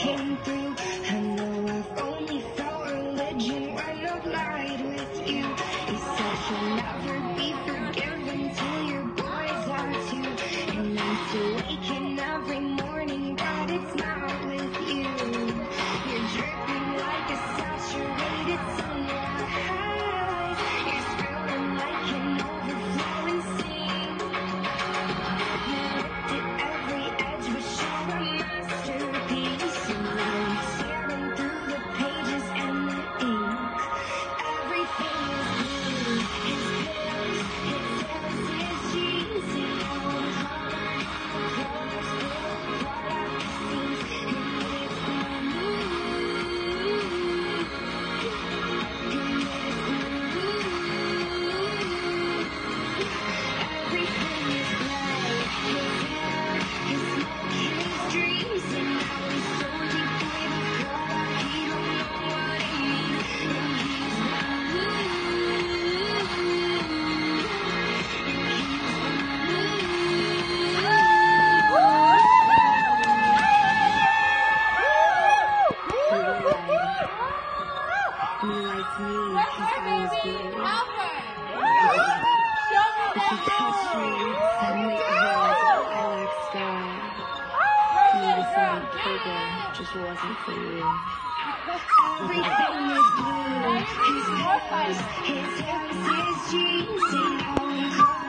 came through. I know I've only felt religion when I've lied with you. You said you'll never be forgiven till your boys are too. And I'm still waking every morning, but it's not with you. You're dripping like a saturated sunrise. You're spilling like an overflowing sea. Looked at every edge, but you're a masterpiece. And now I'm staring through the pages and the ink. Everything is blue. His pills, his pills, his jeans. And now I'm covered in the colors, still apart at the seams. And it's blue. And it's blue. Everything is gray. His hair, his smoke, his dreams. And now he's so deeply the color, he don't know what it means. And he's He likes me because I was blue. If you touch me, then make the world I like sky. Maybe something bigger just wasn't for you. Everything is blue. His clothes, his house, his jeans, and all